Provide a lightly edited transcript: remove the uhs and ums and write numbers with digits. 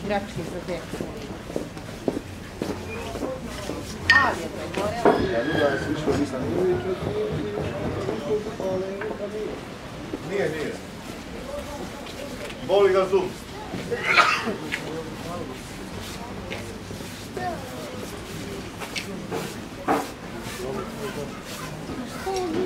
igračke za djecu. Ali je to gore. Nije. Boli ga zub. Što je